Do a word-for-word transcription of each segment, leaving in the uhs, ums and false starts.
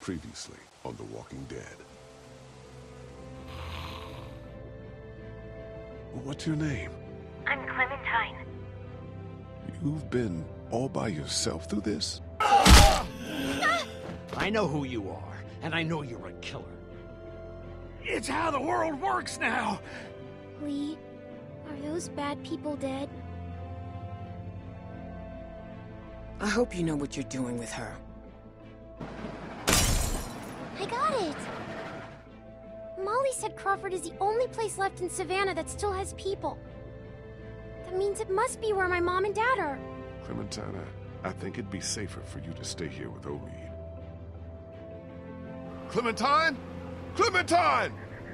Previously on The Walking Dead. What's your name? I'm Clementine. You've been all by yourself through this? I know who you are, and I know you're a killer. It's how the world works now! Lee, are those bad people dead? I hope you know what you're doing with her. I got it! Molly said Crawford is the only place left in Savannah that still has people. That means it must be where my mom and dad are. Clementine, I, I think it'd be safer for you to stay here with Omid. Clementine? Clementine!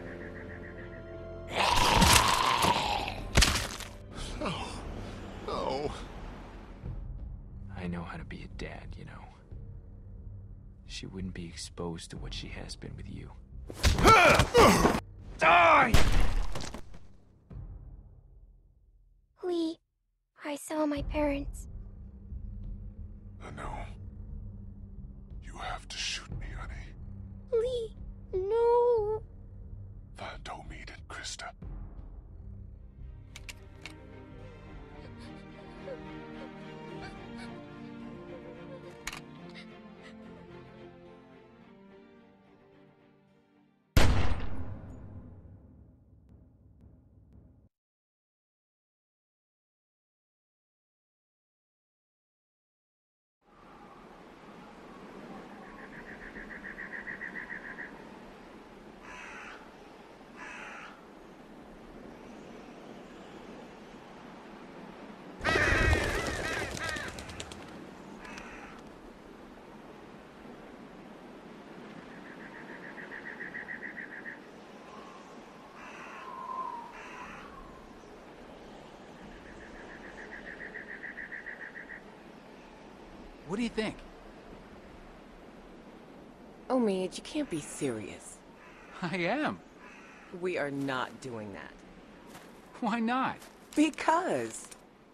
No. No. I know how to be a dad, you know. She wouldn't be exposed to what she has been with you. Die! Lee, I saw my parents. I know. You have to shoot me, honey. Lee, no. Find Omid and Krista. What do you think? Omid, you can't be serious. I am. We are not doing that. Why not? Because.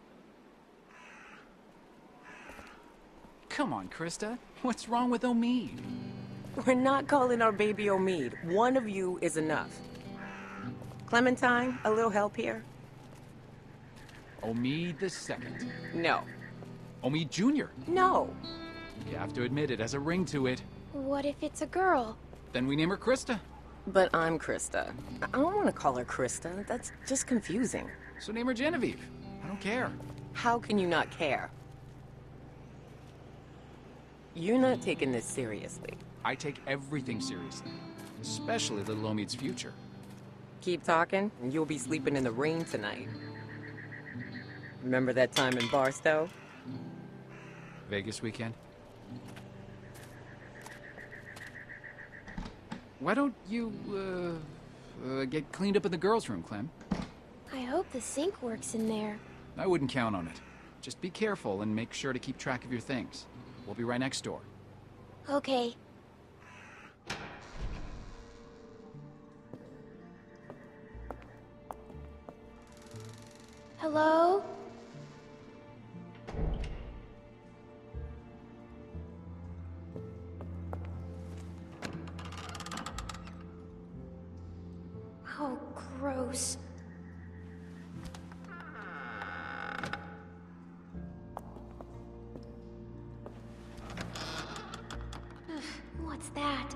Come on, Krista. What's wrong with Omid? We're not calling our baby Omid. One of you is enough. Clementine, a little help here? Omid the second. No. Omid Junior No. You have to admit it has a ring to it. What if it's a girl? Then we name her Krista. But I'm Krista. I don't want to call her Krista. That's just confusing. So name her Genevieve. I don't care. How can you not care? You're not taking this seriously. I take everything seriously. Especially little Omid's future. Keep talking, and you'll be sleeping in the rain tonight. Remember that time in Barstow? Vegas weekend? Why don't you, uh, uh, get cleaned up in the girls' room, Clem? I hope the sink works in there. I wouldn't count on it. Just be careful and make sure to keep track of your things. We'll be right next door. Okay. Hello? Oh, gross. Ugh, what's that?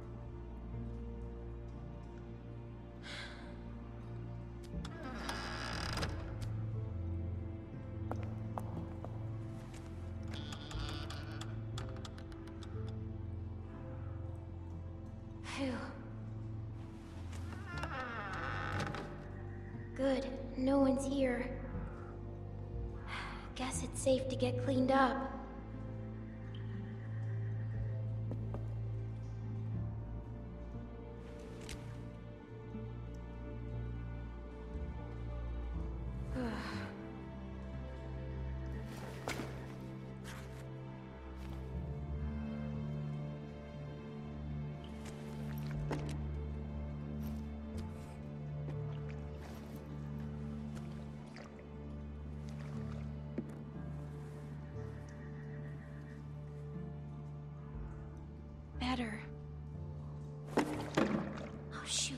Phew. Good. No one's here. Guess it's safe to get cleaned up. better. Oh, shoot.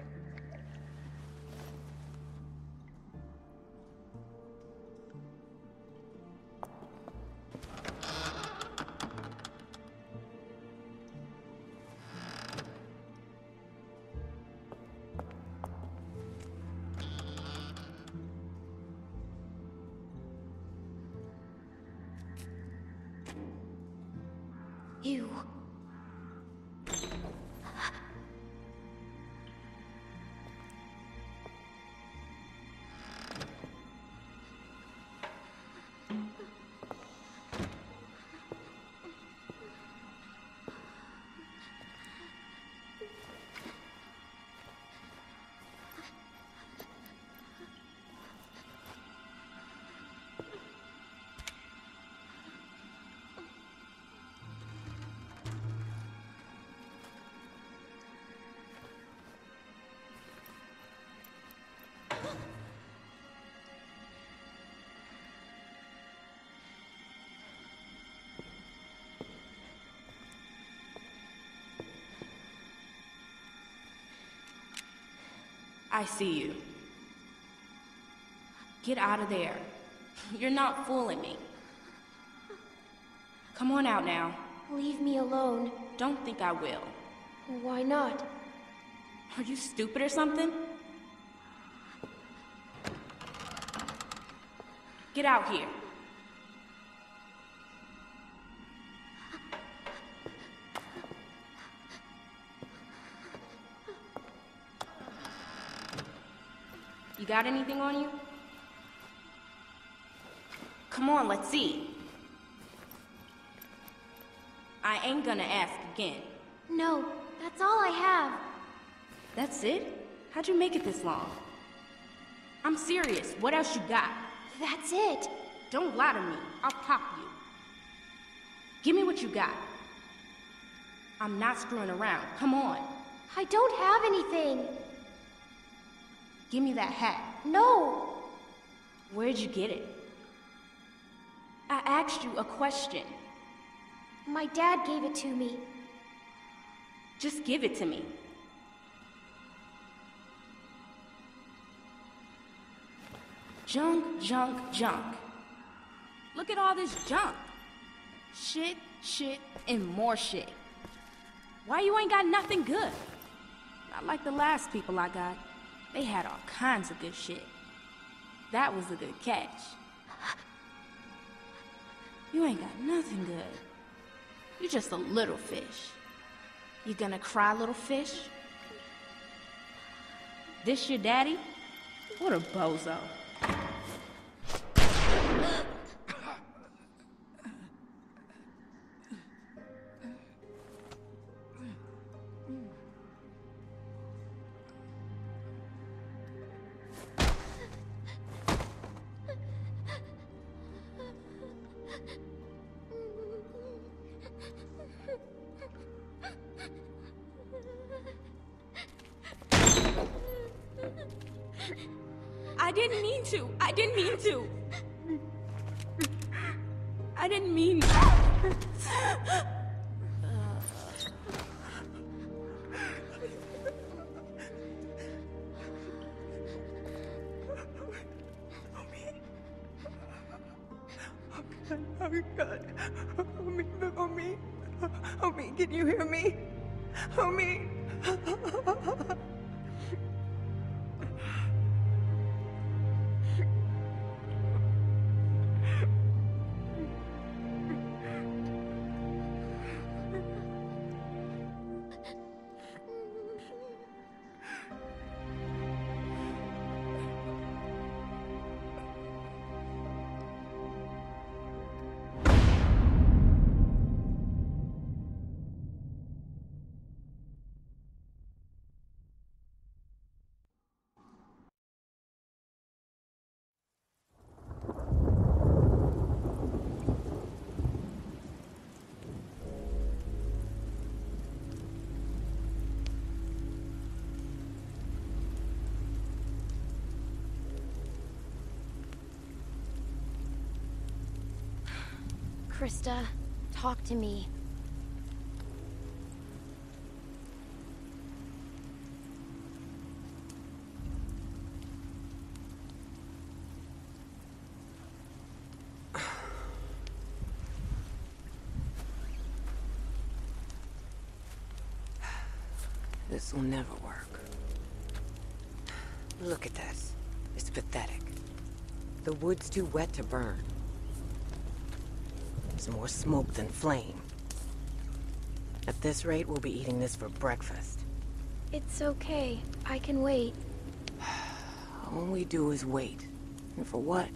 You. I see you. Get out of there. You're not fooling me. Come on out now. Leave me alone. Don't think I will. Why not? Are you stupid or something? Get out here. You got anything on you? Come on, let's see. I ain't gonna ask again. No, that's all I have. That's it? How'd you make it this long? I'm serious. What else you got? That's it. Don't lie to me. I'll pop you. Give me what you got. I'm not screwing around. Come on. I don't have anything. Give me that hat. No. Where'd you get it? I asked you a question. My dad gave it to me. Just give it to me. Junk, junk, junk. Look at all this junk. Shit, shit, and more shit. Why you ain't got nothing good? Not like the last people I got. They had all kinds of good shit. That was a good catch. You ain't got nothing good. You're just a little fish. You gonna cry, little fish? This your daddy? What a bozo. I didn't mean to. I didn't mean to. I didn't mean. Oh God. Homie, homie. Homie, can you hear me? Homie. Krista, talk to me. This will never work. Look at this. It's pathetic. The wood's too wet to burn. There's more smoke than flame. At this rate, we'll be eating this for breakfast. It's okay. I can wait. All we do is wait. And for what?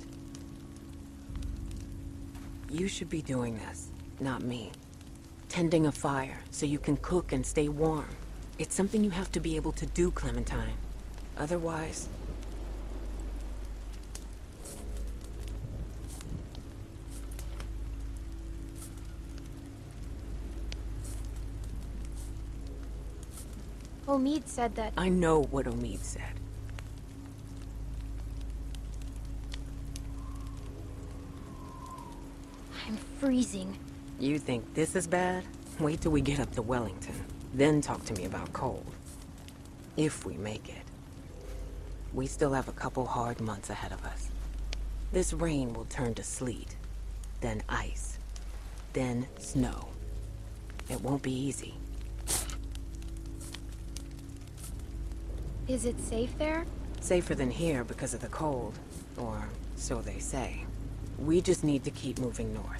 You should be doing this, not me. Tending a fire so you can cook and stay warm. It's something you have to be able to do, Clementine. Otherwise... Omid said that... I know what Omid said. I'm freezing. You think this is bad? Wait till we get up to Wellington. Then talk to me about cold. If we make it. We still have a couple hard months ahead of us. This rain will turn to sleet. Then ice. Then snow. It won't be easy. Is it safe there? Safer than here because of the cold. Or so they say. We just need to keep moving north.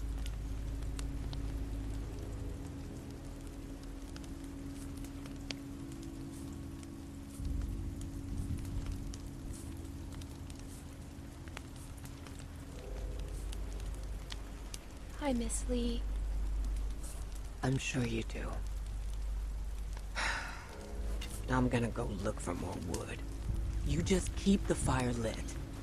I miss Lee. I'm sure you do. I'm gonna go look for more wood. You just keep the fire lit.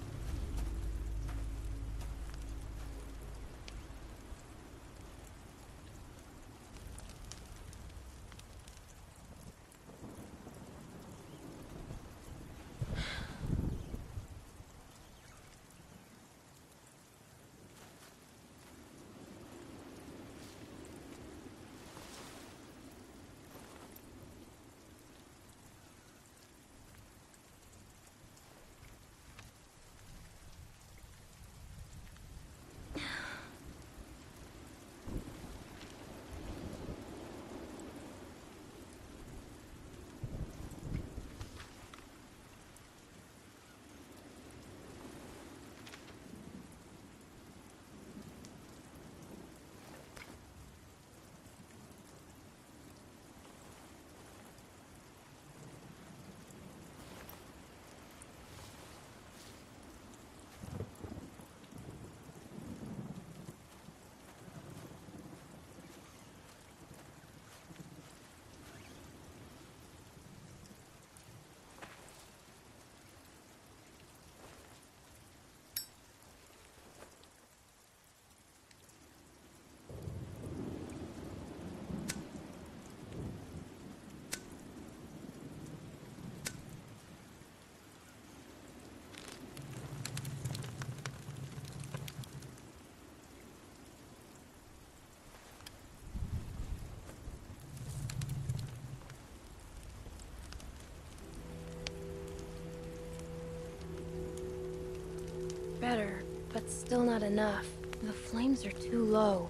Better, but still not enough. The flames are too low.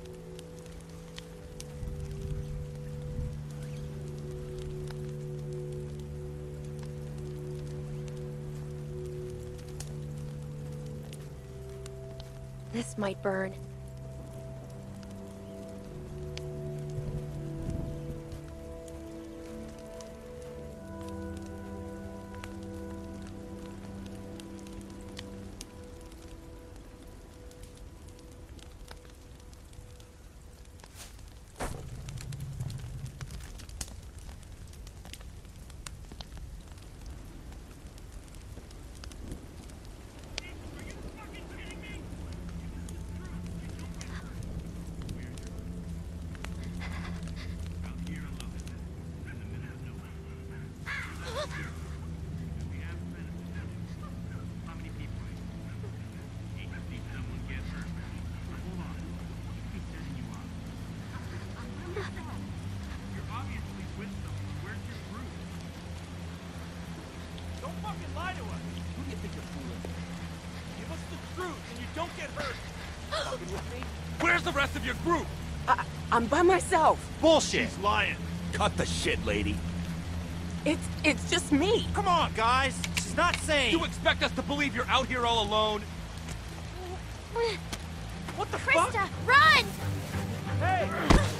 This might burn. Where's the rest of your group? I, I'm by myself. Bullshit! She's lying. Cut the shit, lady. It's, it's just me. Come on, guys! She's not sane! You expect us to believe you're out here all alone? What the fuck? Krista, run! Hey!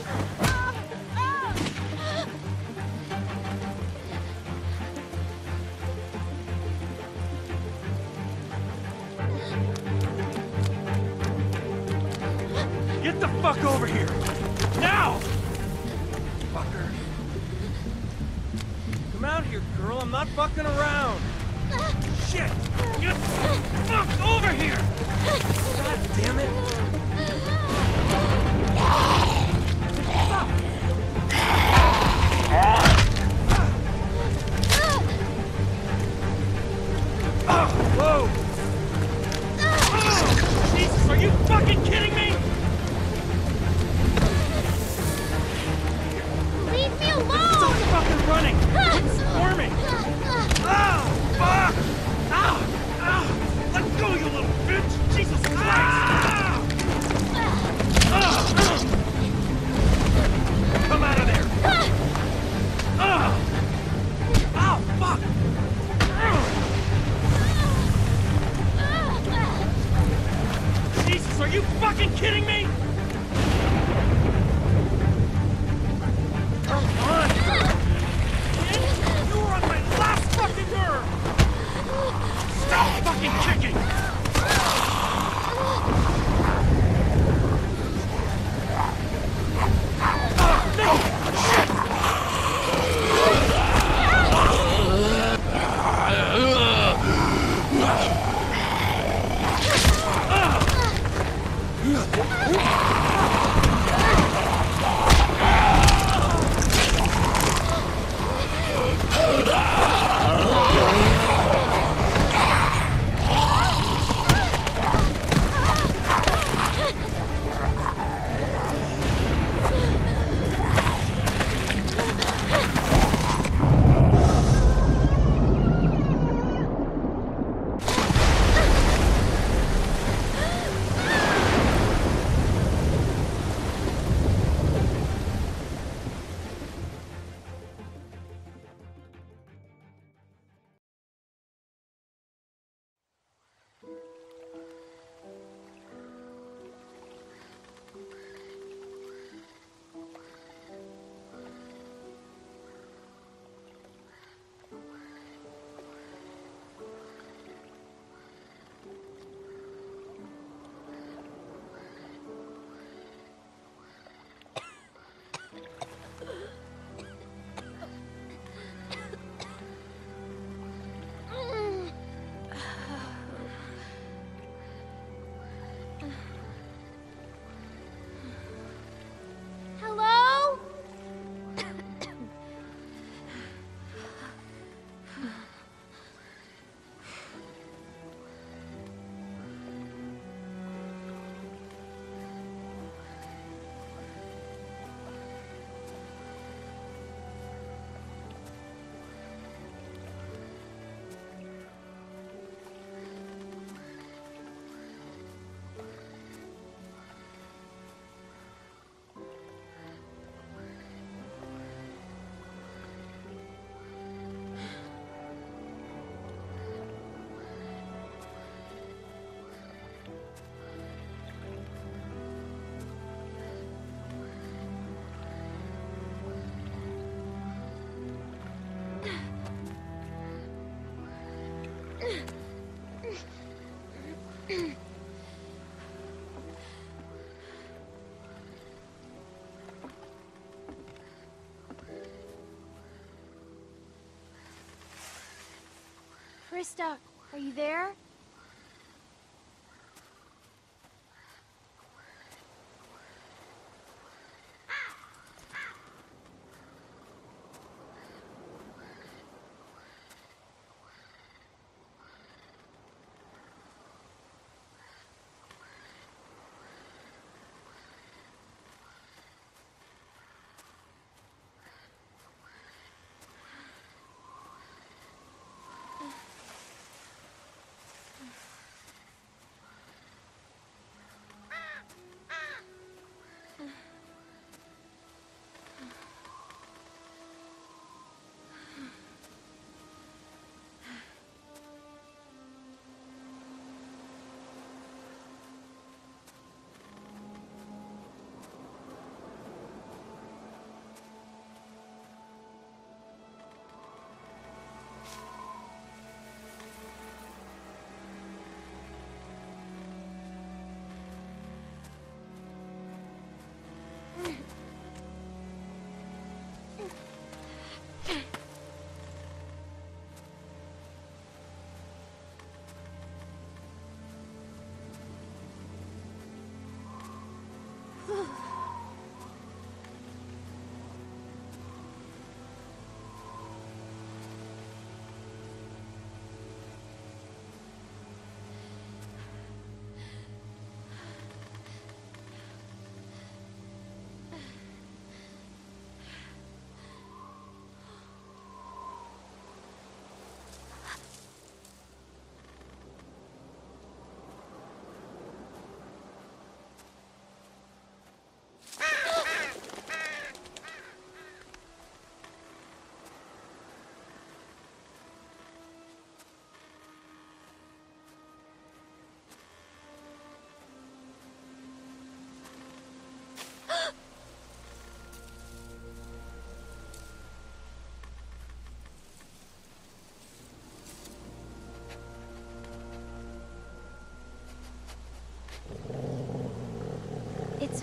Get the fuck over here! Now! Fucker. Come out here, girl. I'm not fucking around. Shit! Get the fuck over here! God damn it! Oh, whoa! Oh, Jesus, are you fucking kidding me? Leave me alone! Stop fucking running! Quit squirming! Oh, fuck! Ow! Ow! Let go, you little bitch! Jesus Christ! Ah! Ah! Come out of there! Ah! Ow, fuck! Jesus, are you fucking kidding me? Come on! Kid, you were on my last fucking nerve! Stop fucking kicking! Oh, no! Shit! Hello? Krista, are you there?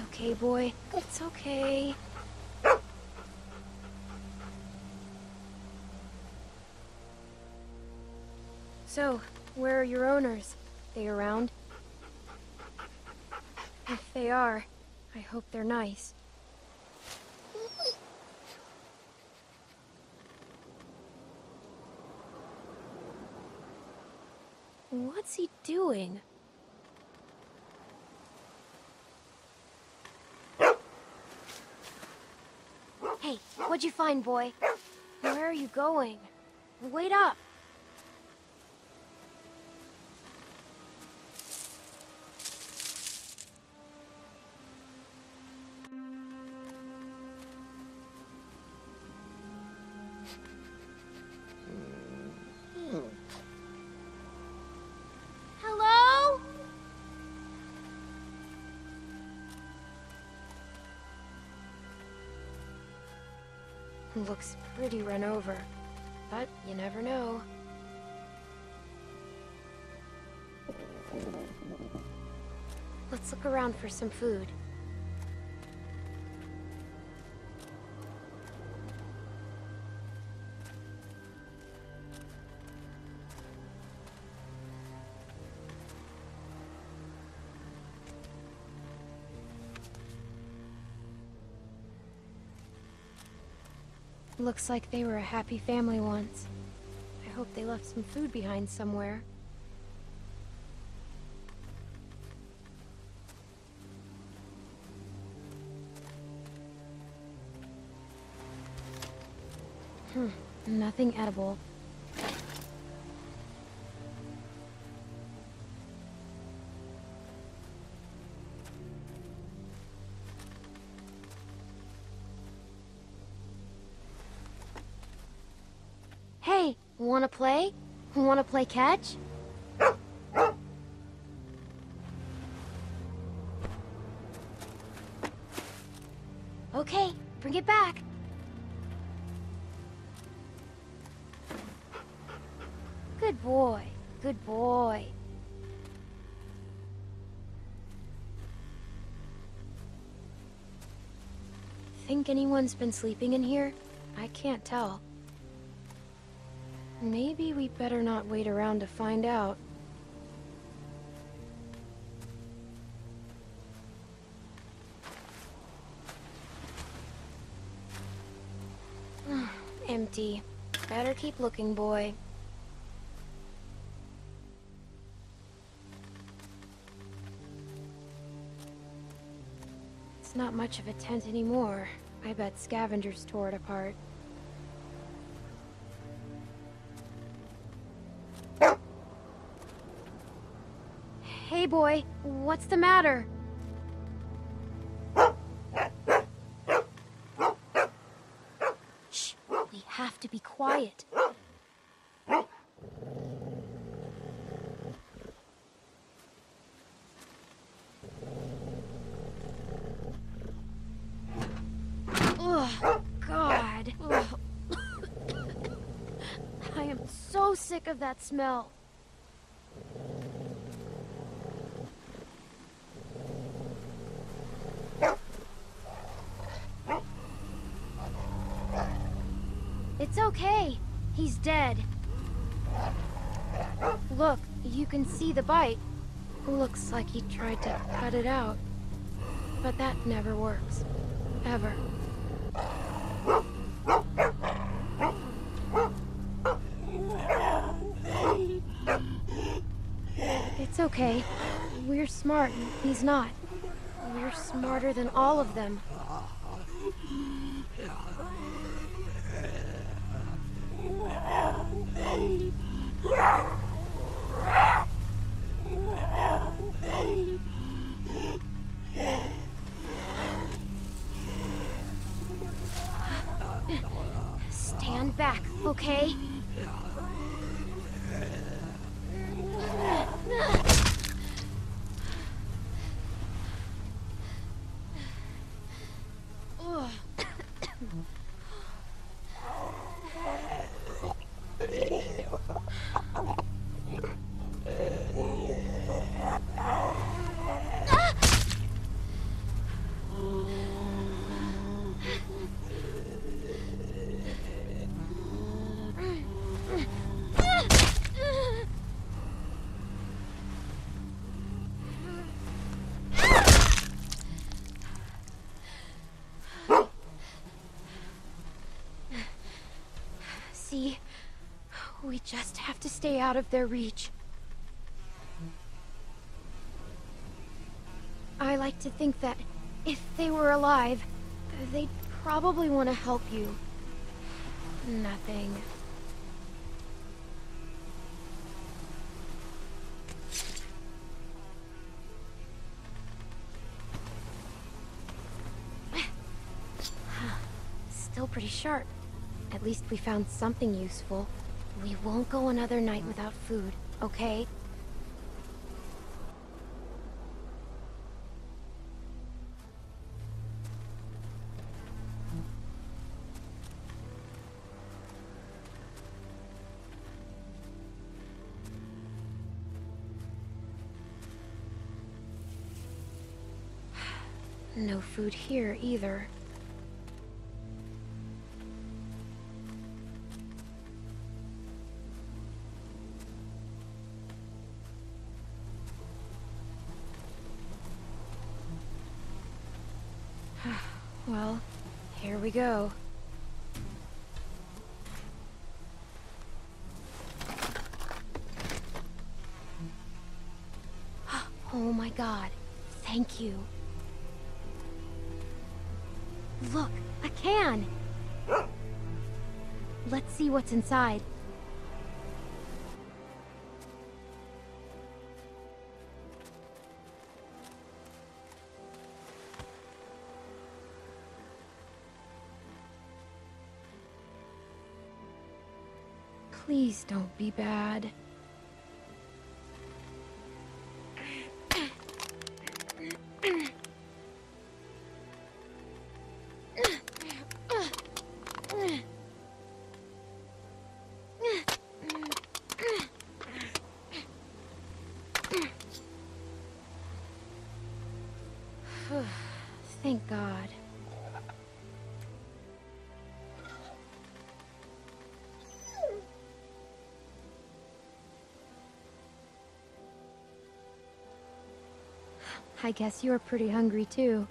okay, boy. It's okay. So, where are your owners? They around? If they are, I hope they're nice. What's he doing? Hey, what'd you find, boy? Where are you going? Wait up! Hello? Looks pretty run over, but you never know. Let's look around for some food. Looks like they were a happy family once. I hope they left some food behind somewhere. Hmm, nothing edible. Hey, wanna play? Wanna play catch? Okay, bring it back. Good boy, good boy. Think anyone's been sleeping in here? I can't tell. Maybe we better not wait around to find out. Empty. Better keep looking, boy. It's not much of a tent anymore. I bet scavengers tore it apart. Hey, boy. What's the matter? Shh. We have to be quiet. Ugh, God. Ugh. I am so sick of that smell. It's okay. He's dead. Look, you can see the bite. Looks like he tried to cut it out. But that never works. Ever. It's okay. We're smart. He's not. We're smarter than all of them. Stand back, okay? just have to stay out of their reach. I like to think that if they were alive, they'd probably want to help you. Nothing. Still pretty sharp. At least we found something useful. We won't go another night without food, okay? No food here either. Well, here we go. Oh my god, thank you. Look, a can! Let's see what's inside. Please don't be bad. Thank God. I guess you're pretty hungry too.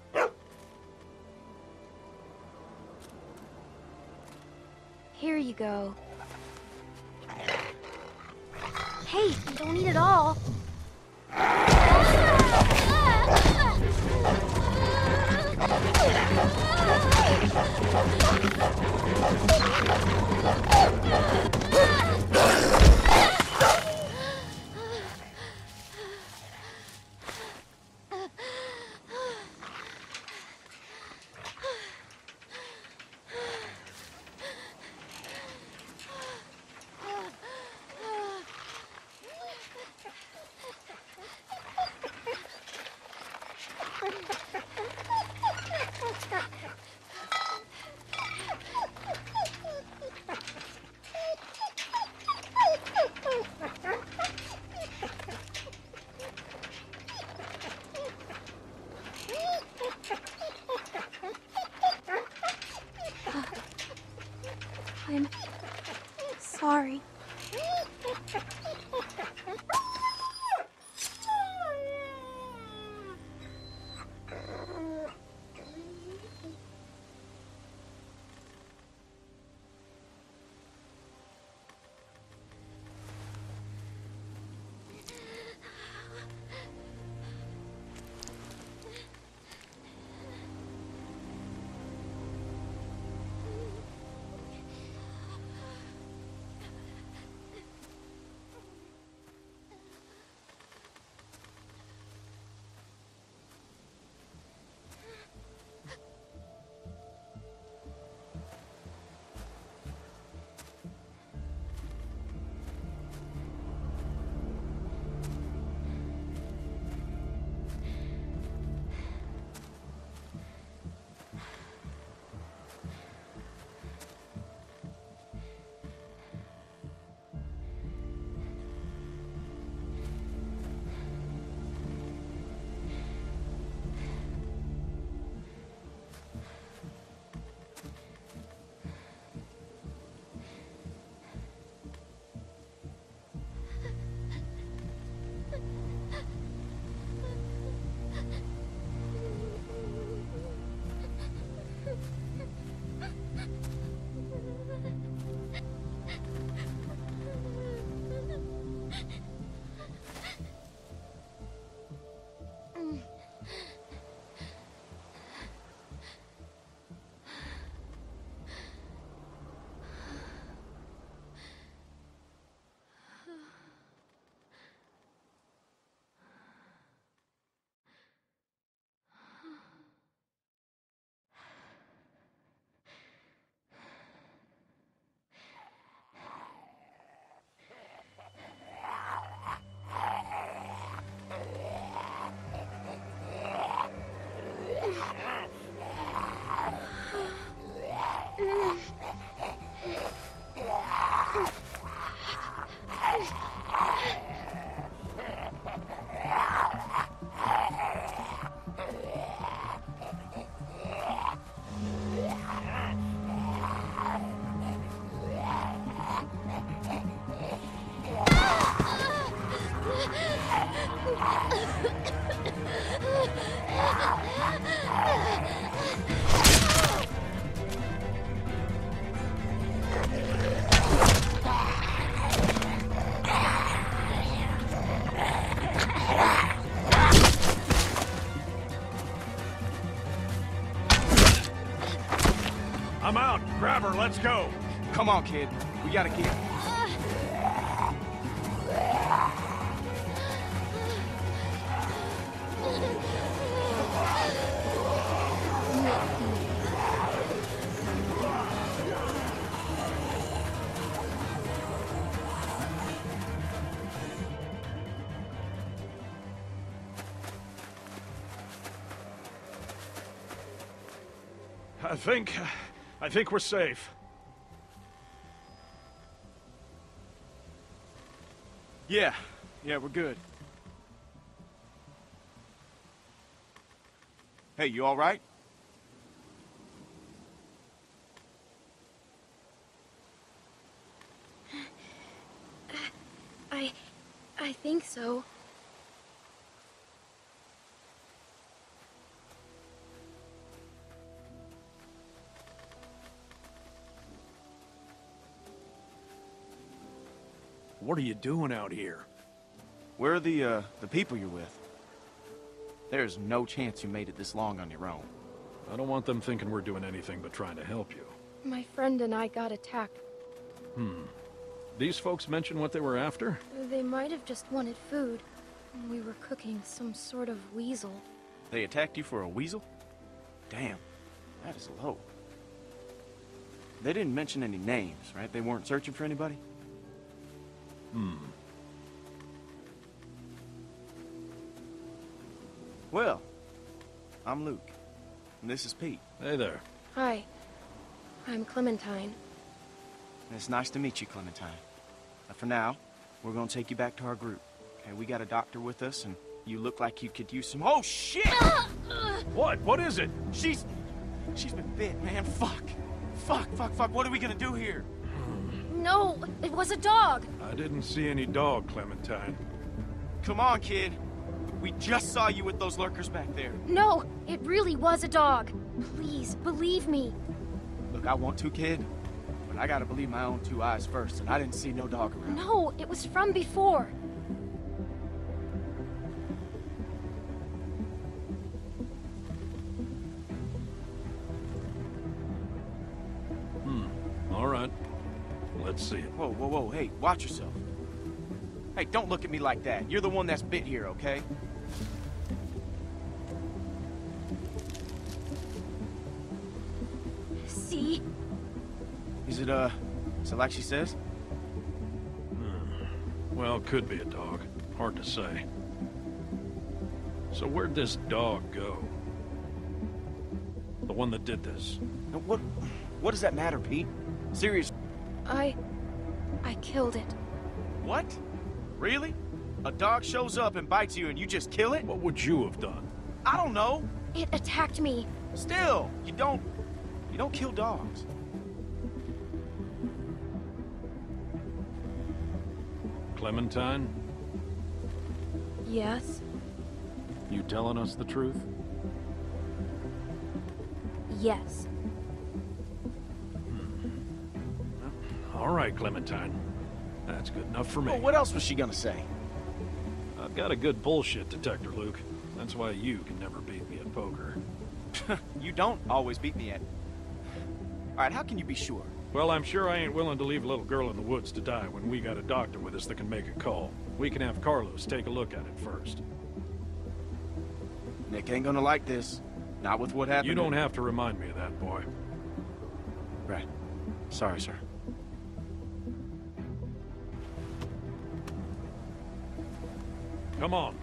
Here you go. Hey, don't eat it all. I'm sorry. I'm out. Grab her, let's go. Come on, kid. We gotta get... I think... I think we're safe. Yeah. Yeah, we're good. Hey, you all right? I... I think so. What are you doing out here? Where are the, uh, the people you're with? There's no chance you made it this long on your own. I don't want them thinking we're doing anything but trying to help you. My friend and I got attacked. Hmm. These folks mention what they were after? They might have just wanted food. We were cooking some sort of weasel. They attacked you for a weasel? Damn, that is low. They didn't mention any names, right? They weren't searching for anybody? Hmm. Well, I'm Luke, and this is Pete. Hey there. Hi. I'm Clementine. And it's nice to meet you, Clementine. But for now, we're gonna take you back to our group. Okay, we got a doctor with us, and you look like you could use some... Oh, shit! What? What is it? She's... She's been bit, man. Fuck. Fuck, fuck, fuck. What are we gonna do here? No, it was a dog. I didn't see any dog, Clementine. Come on, kid. We just saw you with those lurkers back there. No, it really was a dog. Please, believe me. Look, I want to, kid, but I gotta believe my own two eyes first, and I didn't see no dog around. No, it was from before. Hmm. All right. Let's see it. Whoa, whoa, whoa, hey, watch yourself. Hey, don't look at me like that. You're the one that's bit here, okay? See? Is it, uh, is it like she says? Hmm. Well, could be a dog. Hard to say. So where'd this dog go? The one that did this. Now, what, what does that matter, Pete? Seriously. I... I killed it. What? Really? A dog shows up and bites you and you just kill it? What would you have done? I don't know. It attacked me. Still, you don't... You don't kill dogs. Clementine? Yes? You telling us the truth? Yes. All right, Clementine. That's good enough for me. Well, what else was she gonna say? I've got a good bullshit detector, Luke. That's why you can never beat me at poker. You don't always beat me at... All right, how can you be sure? Well, I'm sure I ain't willing to leave a little girl in the woods to die when we got a doctor with us that can make a call. We can have Carlos take a look at it first. Nick ain't gonna like this. Not with what happened. You don't have to remind me of that, boy. Right. Sorry, sir. Come on.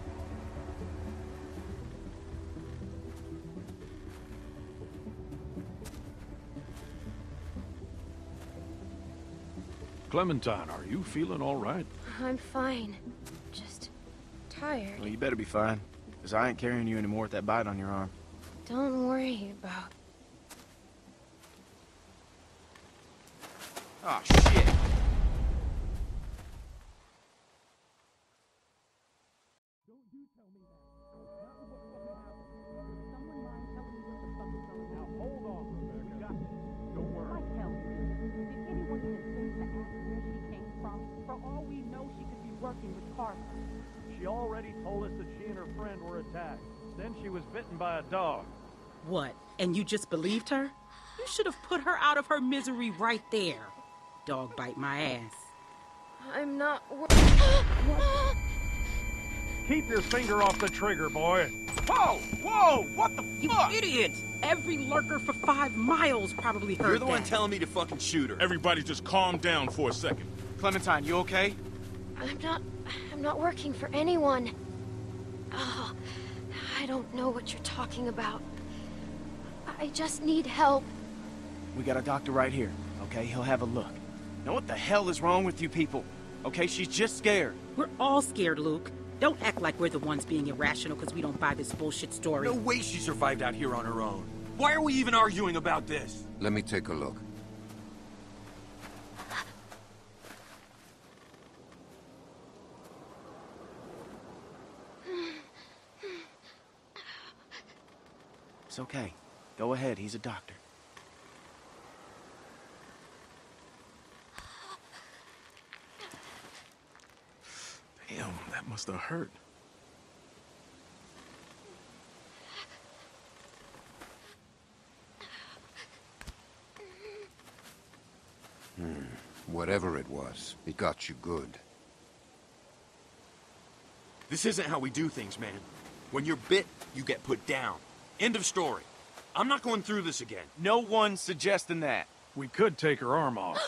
Clementine, are you feeling all right? I'm fine. Just tired. Well, you better be fine, because I ain't carrying you anymore with that bite on your arm. Don't worry about... Oh, shit. She already told us that she and her friend were attacked. Then she was bitten by a dog. What? And you just believed her? You should have put her out of her misery right there. Dog bite my ass. I'm not wor- Keep your finger off the trigger, boy. Whoa! Whoa! What the You fuck? idiot! Every lurker for five miles probably heard You're the that. one telling me to fucking shoot her. Everybody just calm down for a second. Clementine, you okay? I'm not... I'm not working for anyone. Oh, I don't know what you're talking about. I just need help. We got a doctor right here, okay? He'll have a look. Now what the hell is wrong with you people? Okay, she's just scared. We're all scared, Luke. Don't act like we're the ones being irrational because we don't buy this bullshit story. No way she survived out here on her own. Why are we even arguing about this? Let me take a look. It's okay. Go ahead, he's a doctor. Damn, that must have hurt. Hmm. Whatever it was, it got you good. This isn't how we do things, man. When you're bit, you get put down. End of story. I'm not going through this again. No one's suggesting that. We could take her arm off.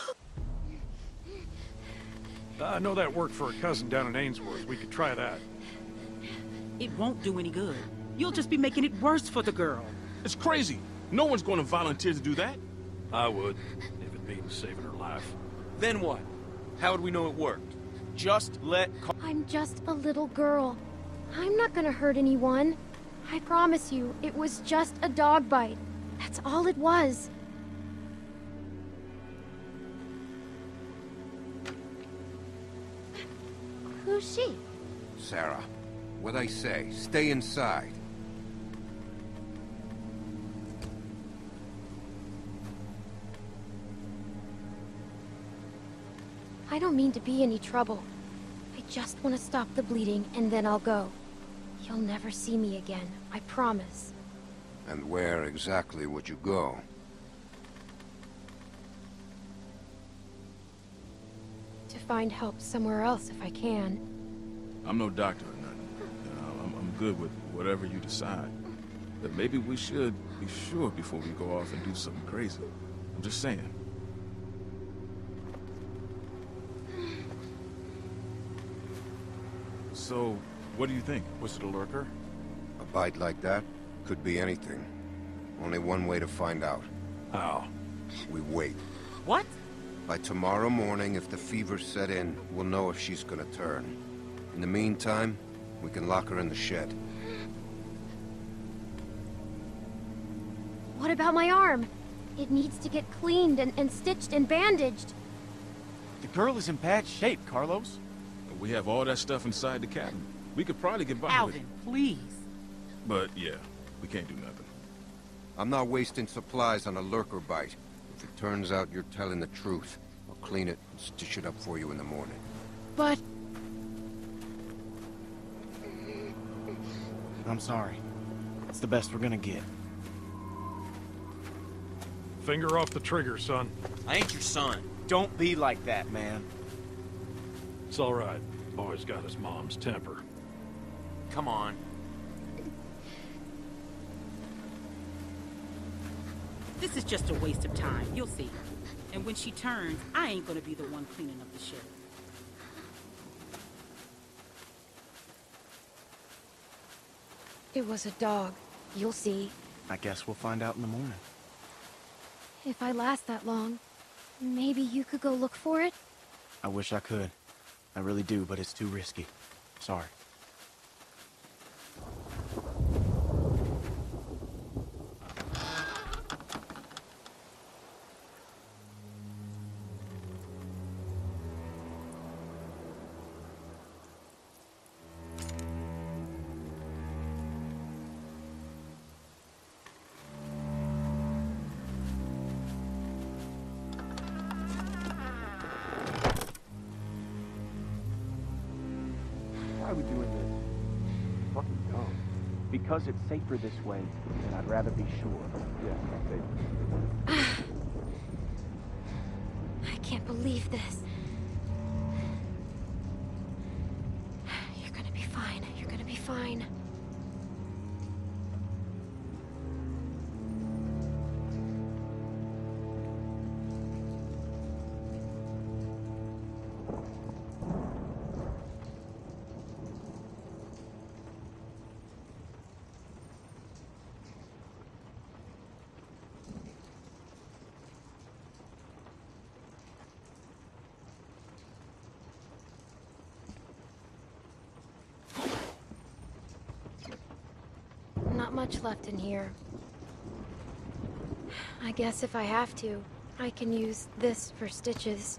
I know that worked for a cousin down in Ainsworth. We could try that. It won't do any good. You'll just be making it worse for the girl. It's crazy. No one's going to volunteer to do that. I would, if it means saving her life. Then what? How would we know it worked? Just let... I'm just a little girl. I'm not gonna hurt anyone. I promise you, it was just a dog bite. That's all it was. Who's she? Sarah, what I say, stay inside. I don't mean to be any trouble. I just want to stop the bleeding, and then I'll go. You'll never see me again, I promise. And where exactly would you go? To find help somewhere else if I can. I'm no doctor or nothing. You know, I'm, I'm good with whatever you decide. But maybe we should be sure before we go off and do something crazy. I'm just saying. So, what do you think? Was it a lurker? A bite like that could be anything. Only one way to find out. How? We wait. What? By tomorrow morning, if the fever set in, we'll know if she's gonna turn. In the meantime, we can lock her in the shed. What about my arm? It needs to get cleaned and, and stitched and bandaged. The girl is in bad shape, Carlos. We have all that stuff inside the cabin. We could probably get by with Alvin, it. please. But yeah, we can't do nothing. I'm not wasting supplies on a lurker bite. If it turns out you're telling the truth, I'll clean it and stitch it up for you in the morning. But... I'm sorry. It's the best we're gonna get. Finger off the trigger, son. I ain't your son. Don't be like that, man. It's all right. Boy's got his mom's temper. Come on. This is just a waste of time. You'll see. And when she turns, I ain't gonna be the one cleaning up the shit. It was a dog. You'll see. I guess we'll find out in the morning. If I last that long, maybe you could go look for it? I wish I could. I really do, but it's too risky. Sorry. Why are we doing this? Fucking dumb. Because it's safer this way, and I'd rather be sure. Yeah, safer. can't believe this. You're gonna be fine. You're gonna be fine. Not much left in here. I guess if I have to, I can use this for stitches.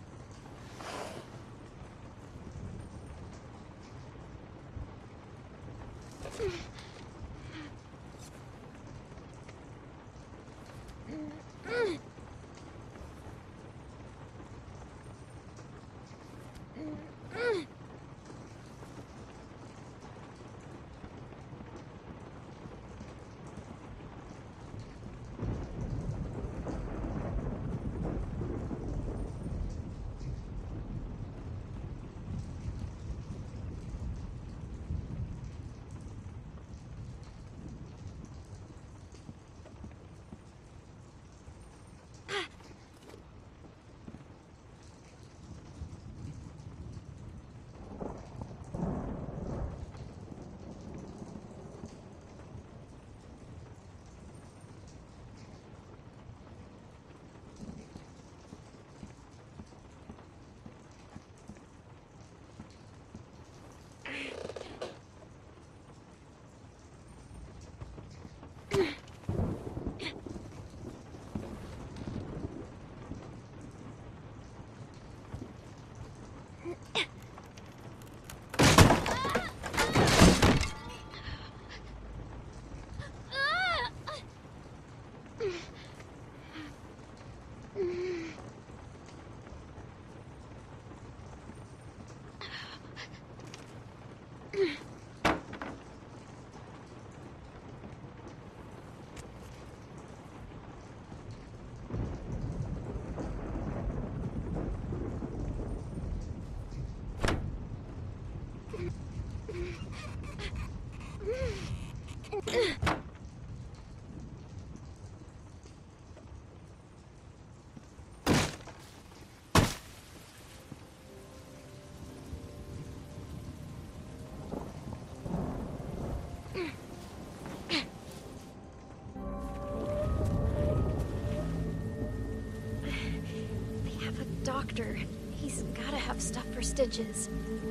Doctor, he's gotta have stuff for stitches.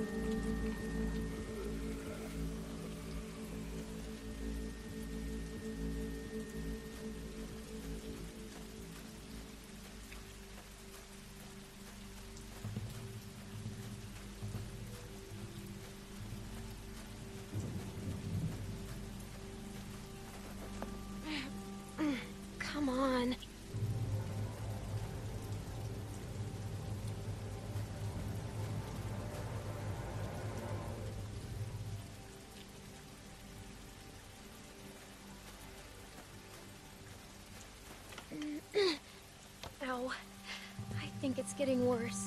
Come on. Ow. I think it's getting worse.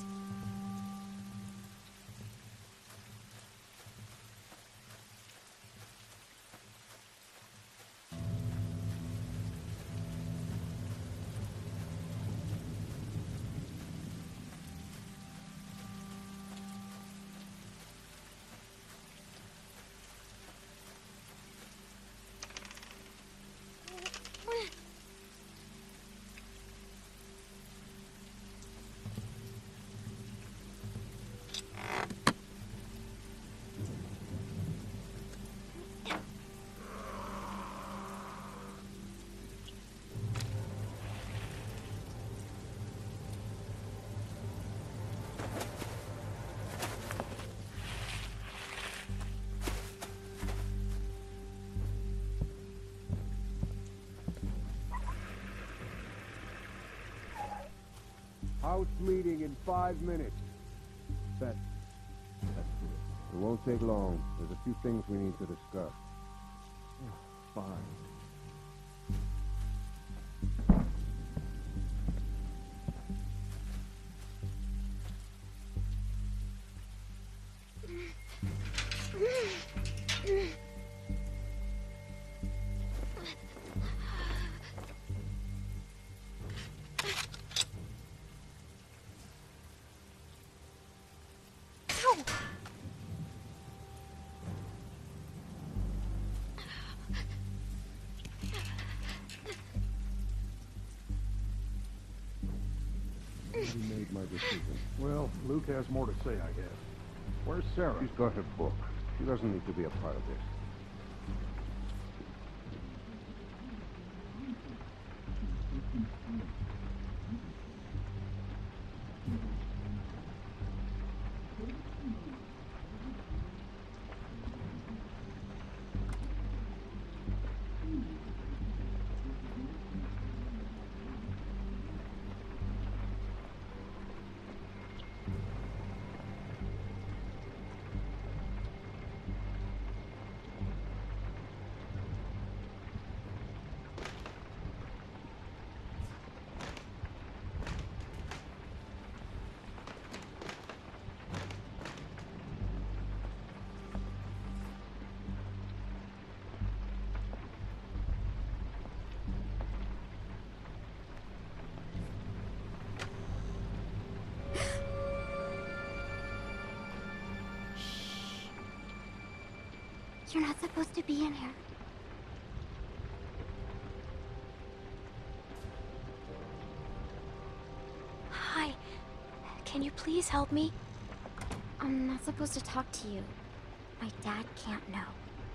House meeting in five minutes. That, that's good. It won't take long. There's a few things we need to discuss. Fine. already made my decision. Well, Luke has more to say, I guess. Where's Sarah? She's got her book. She doesn't need to be a part of this. You're not supposed to be in here. Hi. Can you please help me? I'm not supposed to talk to you. My dad can't know.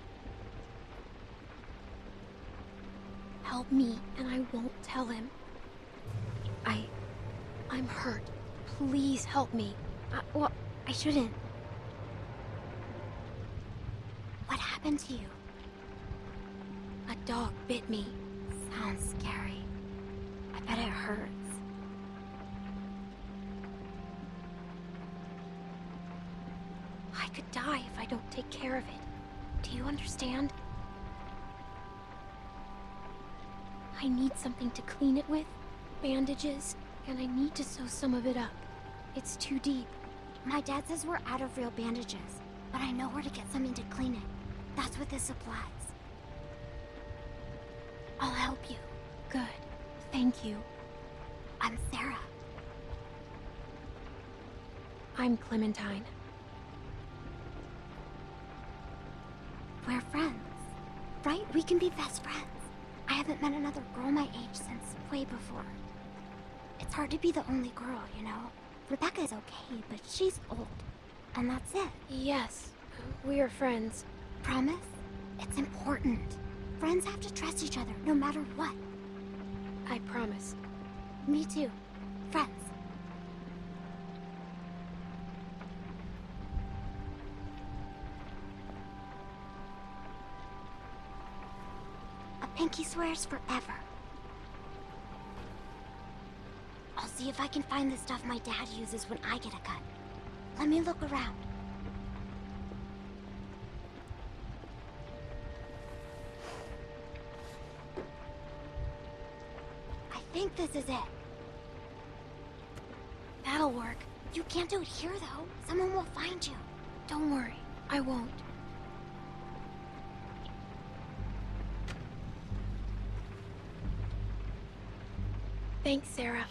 Help me, and I won't tell him. I... I'm hurt. Please help me. I, well, I shouldn't. What happened to you? A dog bit me. Sounds scary. I bet it hurts. I could die if I don't take care of it. Do you understand? I need something to clean it with. Bandages. And I need to sew some of it up. It's too deep. My dad says we're out of real bandages, but I know where to get something to clean it. That's what this supplies. I'll help you. Good. Thank you. I'm Sarah. I'm Clementine. We're friends, right? We can be best friends. I haven't met another girl my age since way before. It's hard to be the only girl, you know? Rebecca's okay, but she's old. And that's it. Yes, we are friends. Promise? It's important. Friends have to trust each other, no matter what. I promise. Me too. Friends. A pinky swears forever. I'll see if I can find the stuff my dad uses when I get a cut. Let me look around. I think this is it. That'll work. You can't do it here, though. Someone will find you. Don't worry, I won't. Thanks, Sarah.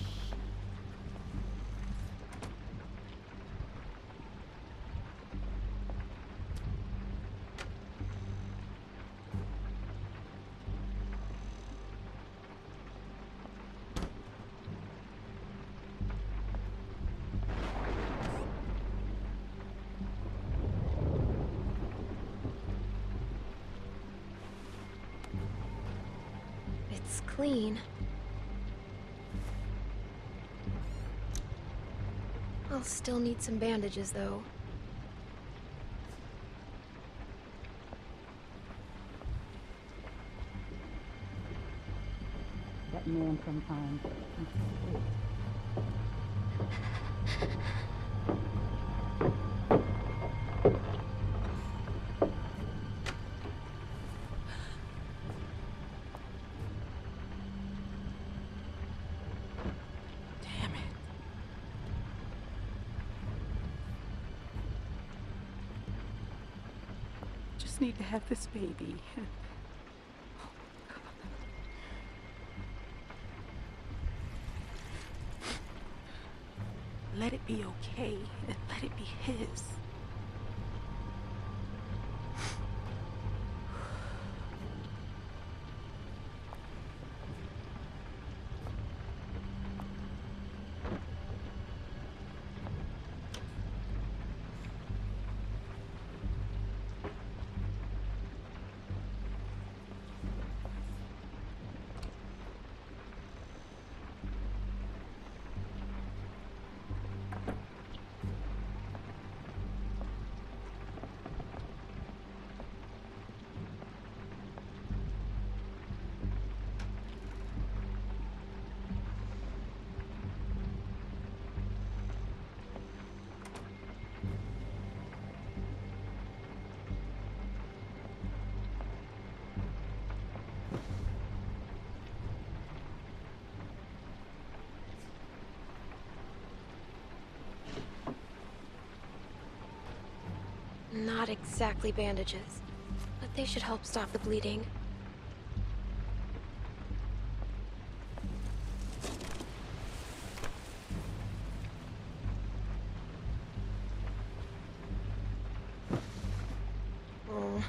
It's clean. I'll still need some bandages, though. That man sometimes. Need to have this baby. Let it be okay, and let it be his. not exactly bandages, but they should help stop the bleeding. Oh.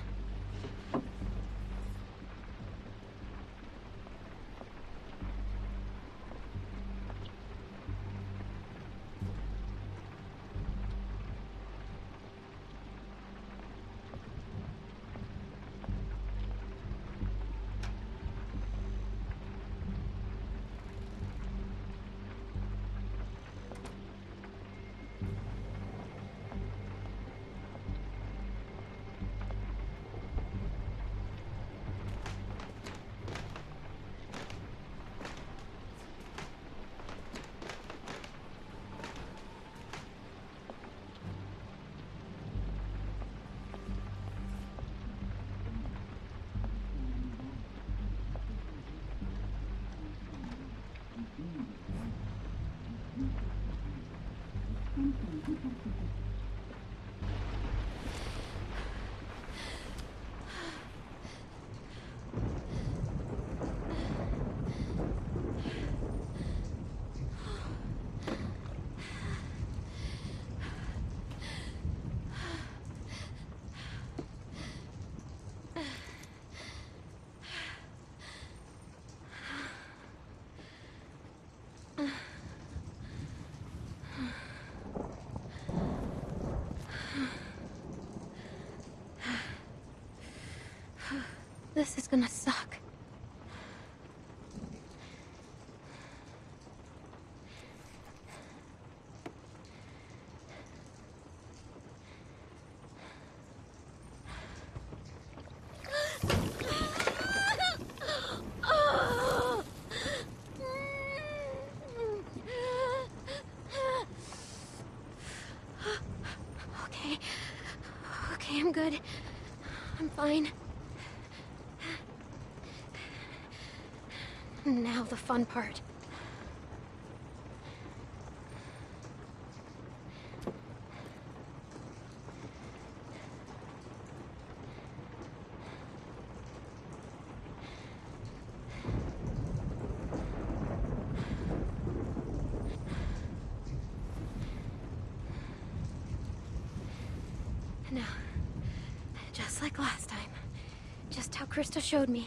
This is gonna suck. Okay. Okay, I'm good. I'm fine. Now the fun part. Now, just like last time. Just how Krista showed me.